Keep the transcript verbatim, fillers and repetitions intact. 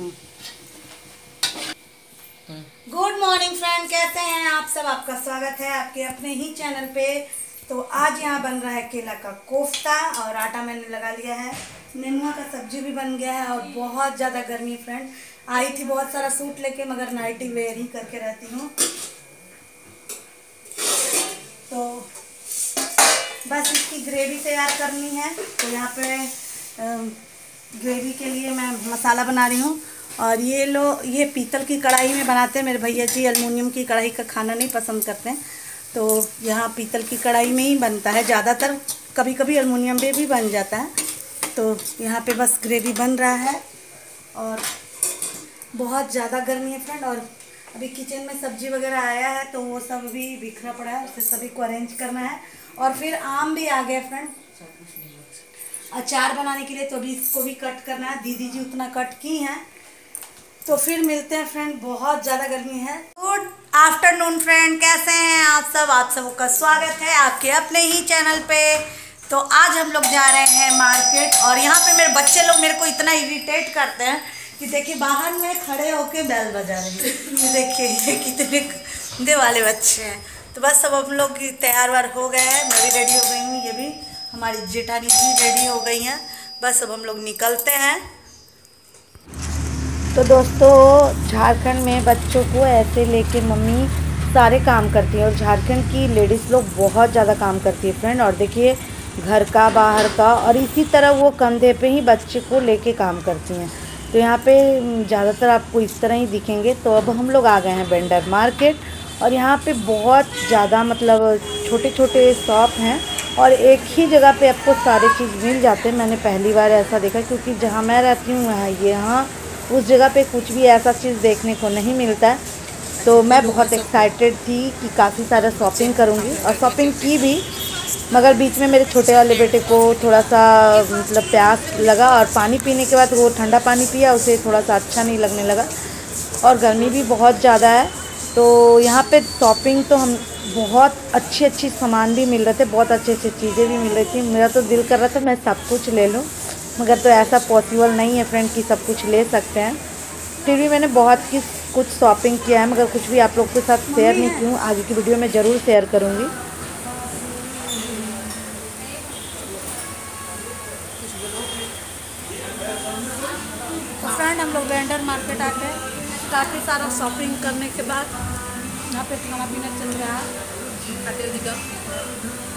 Good morning friend, कैसे हैं आप सब। आपका स्वागत है आपके अपने ही चैनल पे। तो आज यहाँ बन रहा है केला का कोफ्ता और आटा मैंने लगा लिया है। नेनुआ का सब्जी भी बन गया है और बहुत ज़्यादा गर्मी फ्रेंड। आई थी बहुत सारा सूट लेके, मगर नाइटी वेयर ही करके रहती हूँ। तो बस इसकी ग्रेवी तैयार करनी है। तो यहाँ पे ग्रेवी के लिए मैं मसाला बना रही हूँ। और ये लो, ये पीतल की कढ़ाई में बनाते हैं। मेरे भैया जी एल्युमिनियम की कढ़ाई का खाना नहीं पसंद करते हैं, तो यहाँ पीतल की कढ़ाई में ही बनता है ज़्यादातर। कभी कभी एल्युमिनियम में भी बन जाता है। तो यहाँ पे बस ग्रेवी बन रहा है और बहुत ज़्यादा गर्मी है फ्रेंड। और अभी किचन में सब्जी वगैरह आया है तो वो सब भी बिखरा पड़ा है, उसे सभी को अरेंज करना है। और फिर आम भी आ गया फ्रेंड अचार बनाने के लिए, तो अभी इसको भी कट करना है। दीदी जी उतना कट की हैं। तो फिर मिलते हैं फ्रेंड, बहुत ज़्यादा गर्मी है। गुड आफ्टरनून फ्रेंड, कैसे हैं आप सब। आप सबों का स्वागत है आपके अपने ही चैनल पे। तो आज हम लोग जा रहे हैं मार्केट। और यहाँ पे मेरे बच्चे लोग मेरे को इतना इरिटेट करते हैं कि देखिए बाहर में खड़े होके बैल बजा रहे हैं। देखिए ये कितने गंदे वाले बच्चे हैं। तो बस सब हम लोग तैयार वार हो गए हैं। मैं भी रेडी हो गई हूँ, ये भी हमारी जेठानी जी रेडी हो गई हैं। बस अब हम लोग निकलते हैं। तो दोस्तों, झारखंड में बच्चों को ऐसे लेके मम्मी सारे काम करती है। और झारखंड की लेडीज़ लोग बहुत ज़्यादा काम करती है फ्रेंड। और देखिए घर का बाहर का, और इसी तरह वो कंधे पे ही बच्चे को लेके काम करती हैं। तो यहाँ पे ज़्यादातर आपको इस तरह ही दिखेंगे। तो अब हम लोग आ गए हैं वेंडर मार्केट। और यहाँ पे बहुत ज़्यादा मतलब छोटे छोटे शॉप हैं और एक ही जगह पे आपको सारे चीज़ मिल जाते हैं। मैंने पहली बार ऐसा देखा, क्योंकि जहाँ मैं रहती हूँ वहाँ यहाँ उस जगह पे कुछ भी ऐसा चीज़ देखने को नहीं मिलता है। तो मैं बहुत एक्साइटेड थी कि काफ़ी सारा शॉपिंग करूँगी, और शॉपिंग की भी। मगर बीच में मेरे छोटे वाले बेटे को थोड़ा सा मतलब प्यास लगा, और पानी पीने के बाद वो ठंडा पानी पिया, उसे थोड़ा सा अच्छा नहीं लगने लगा। और गर्मी भी बहुत ज़्यादा है। तो यहाँ पे शॉपिंग तो हम बहुत अच्छी अच्छी सामान भी मिल रहे थे, बहुत अच्छी अच्छी चीज़ें भी मिल रही थी। मेरा तो दिल कर रहा था मैं सब कुछ ले लूँ, मगर तो ऐसा पॉसिबल नहीं है फ्रेंड कि सब कुछ ले सकते हैं। फिर भी मैंने बहुत किस कुछ शॉपिंग किया है, मगर कुछ भी आप लोग के साथ शेयर नहीं की हूँ। आगे की वीडियो में ज़रूर शेयर करूँगी। तो फ्रेंड हम लोग वेंडर मार्केट आके काफ़ी सारा शॉपिंग करने के बाद यहाँ पे खाना पीना चल रहा है।